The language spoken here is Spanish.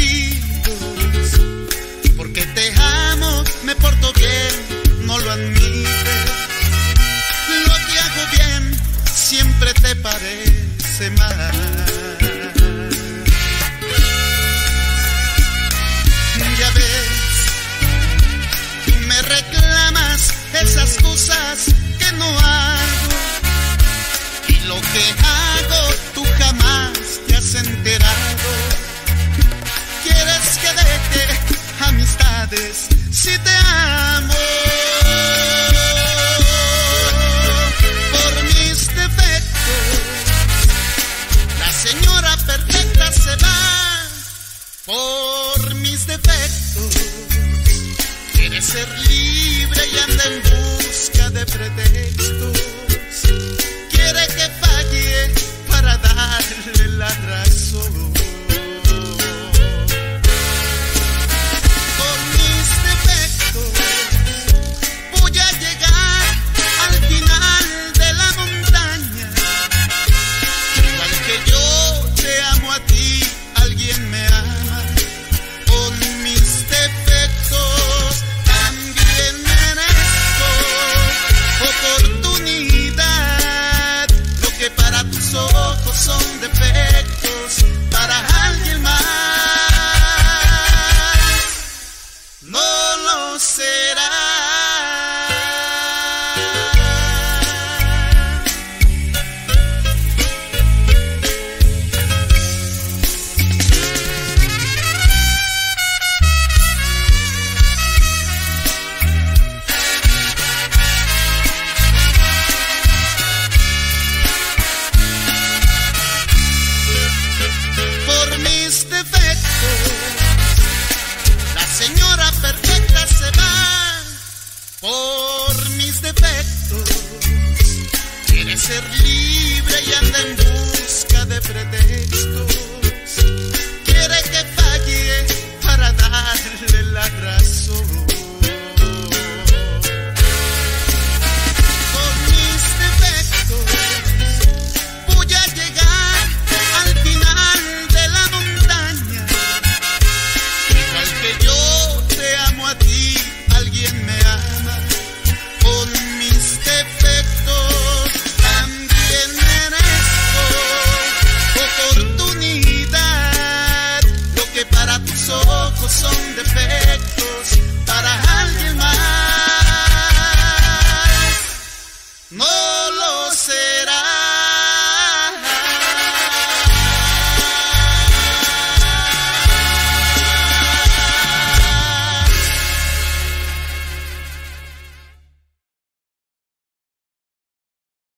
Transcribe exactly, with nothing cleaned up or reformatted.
sentidos. Porque te amo, me porto bien, no lo admites. Lo que hago bien siempre te parece mal. Ya ves, me reclamas esas cosas que no hago. Y lo que hago tú jamás te has enterado. Quieres que deje amistades si te amo. Por mis defectos la señora perfecta se va. Por mis defectos quiere ser libre y anda en busca de pretextos. Quiere que falle para darle la razón. Por mis defectos voy a llegar al final de la montaña. Igual que yo te amo a ti, alguien me ama. Con mis defectos también merezco oportunidad. Lo que para tus ojos son defectos, para alguien más no lo será. Por mis defectos la señora perfecta se va. Por mis defectos quiere ser libre y anda en busca de pretextos.